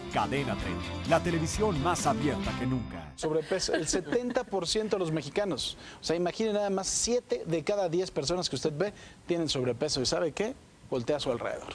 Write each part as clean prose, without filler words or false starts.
Cadena 30, la televisión más abierta que nunca. Sobrepeso, el 70% de los mexicanos. O sea, imagine nada más 7 de cada 10 personas que usted ve tienen sobrepeso. ¿Y sabe qué? Voltea a su alrededor.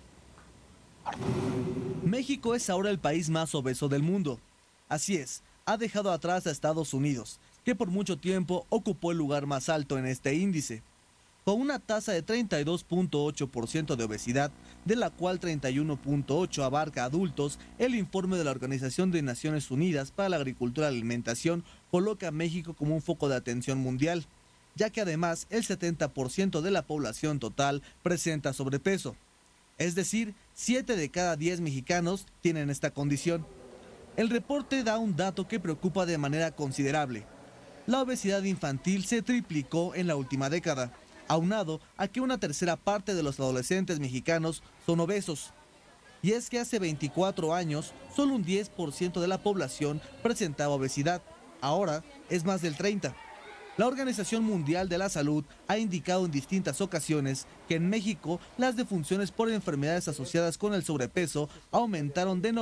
México es ahora el país más obeso del mundo. Así es, ha dejado atrás a Estados Unidos, que por mucho tiempo ocupó el lugar más alto en este índice. Con una tasa de 32.8% de obesidad, de la cual 31.8% abarca adultos, el informe de la Organización de Naciones Unidas para la Agricultura y la Alimentación coloca a México como un foco de atención mundial, ya que además el 70% de la población total presenta sobrepeso. Es decir, 7 de cada 10 mexicanos tienen esta condición. El reporte da un dato que preocupa de manera considerable. La obesidad infantil se triplicó en la última década, aunado a que una tercera parte de los adolescentes mexicanos son obesos. Y es que hace 24 años, solo un 10% de la población presentaba obesidad. Ahora es más del 30%. La Organización Mundial de la Salud ha indicado en distintas ocasiones que en México las defunciones por enfermedades asociadas con el sobrepeso aumentaron de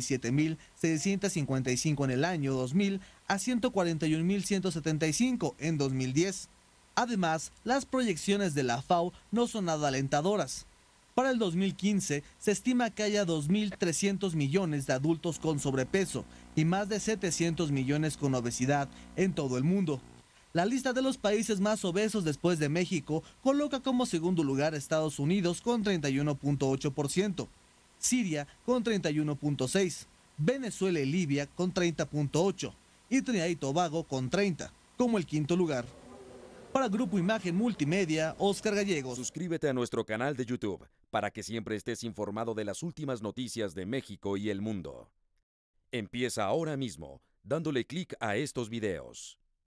97.655 en el año 2000 a 141.175 en 2010. Además, las proyecciones de la FAO no son nada alentadoras. Para el 2015 se estima que haya 2.300 millones de adultos con sobrepeso y más de 700 millones con obesidad en todo el mundo. La lista de los países más obesos después de México coloca como segundo lugar a Estados Unidos con 31.8%, Siria con 31.6%, Venezuela y Libia con 30.8% y Trinidad y Tobago con 30%, como el quinto lugar. Para Grupo Imagen Multimedia, Oscar Gallegos. Suscríbete a nuestro canal de YouTube para que siempre estés informado de las últimas noticias de México y el mundo. Empieza ahora mismo dándole clic a estos videos.